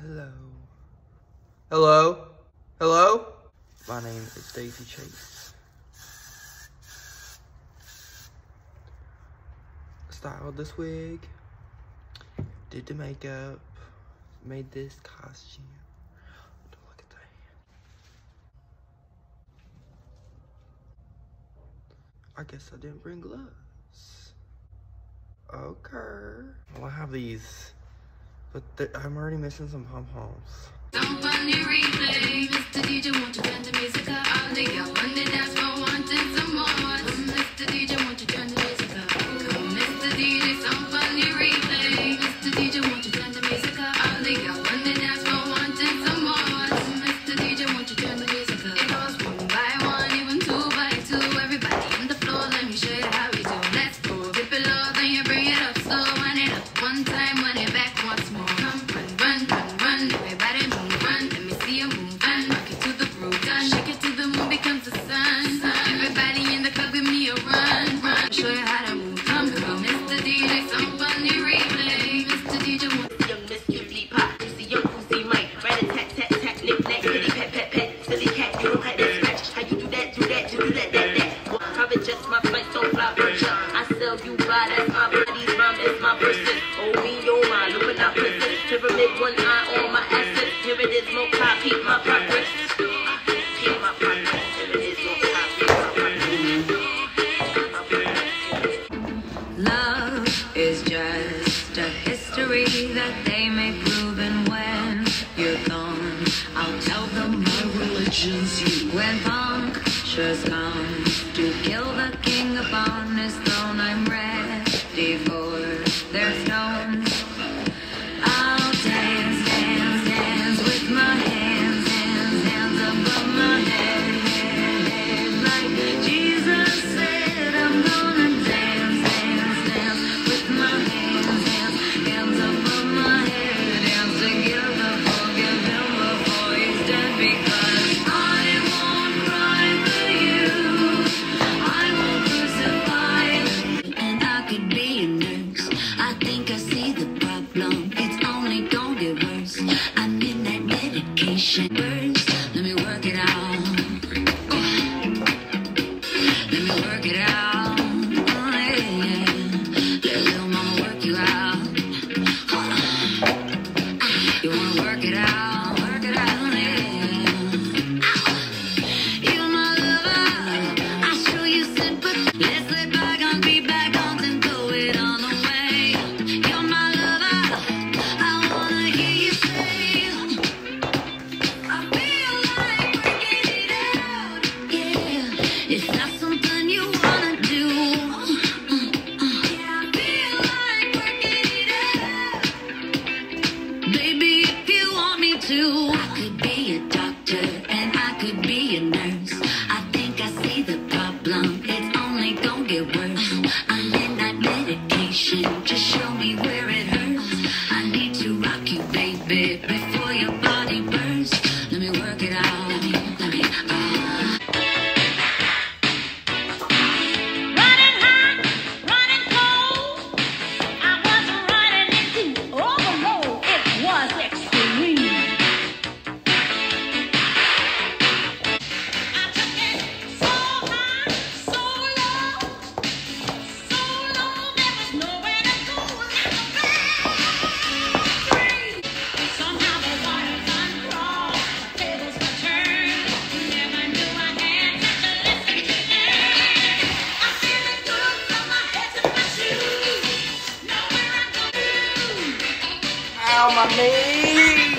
Hello. Hello? Hello? My name is Daisy Chase. Styled this wig. Did the makeup. Made this costume. Look at that. I guess I didn't bring gloves. Okay. Well, I have these. But I'm already missing some pom-poms. Somebody replay, Mr. DJ, won't you turn the music up? All day up on the dance floor, wanting some more. Mr. DJ, won't you turn the music up? Come, Mr. DJ, somebody replay, Mr. DJ, won't you turn the music up? All day up on the dance floor, wanting some more. Mr. DJ, won't you turn the music up? It goes 1 by 1, even 2 by 2. Everybody on the floor, let me show you how we do. Let's go, dip it low, then you bring it up slow. Wind it up 1 time, wind it back once more. Come, run, run, run, run, everybody move. Shake it till the moon becomes the sun. Everybody in the club, give me a run. Show you how to move. Come, Mr. DJ, somebody replay. Mr. DJ, young Miss Juicy Pop, Juicy young Juicy Mike, rat a tat tat tat, knick knack, kitty pat pat pat, silly cat, you don't have that scratch. How you do that, that. Cover just my flight, so fly virtue. I sell you by, that's my body's rhyme, it's my person. Oh me, oh my, look at prison. Pyramid, 1 eye on my assets. Here it is, no copy, my progress. love is just a history that they may prove, and when you're gone, I'll tell them my religion's you. When punctures come to kill the king upon his throne, I'm ready for their stones. I'll dance, dance, dance with my hands, hands, hands above my head, like Jesus said. I'm gonna dance, dance, dance with my hands, hands, hands above my head, dance together, forgive him before he's dead, because I won't cry for you, I won't crucify, and I could be a nurse. I think I see the problem, it's only gonna get worse. I need that medication first. Let me work it out. Let me work it out. Oh, yeah. Let little mama work you out. You wanna work it out? Work it out, yeah. You're my lover, I show you sympathy. Let's lay back on, be back on, and throw it on the way. You're my lover, I wanna hear you say, I feel like working it out. Yeah, it's not something you wanna do. Yeah, I feel like working it out. Baby, if you want me to, I could be a doctor and I could be a nurse. I think I see the problem, it's only gonna get worse. I need that medication, just show me where it hurts. I need to rock you, baby, before your body bursts. Let me work it out. Running hot, running cold. I was running into overload. It was extreme. I took it so high, so low, there was nowhere to go. Somehow the waters uncrossed, the tables were turned. Never knew I had such a lesson to learn. I'm feeling good from my head to my shoes. Know where I'm going. Ow, my knee!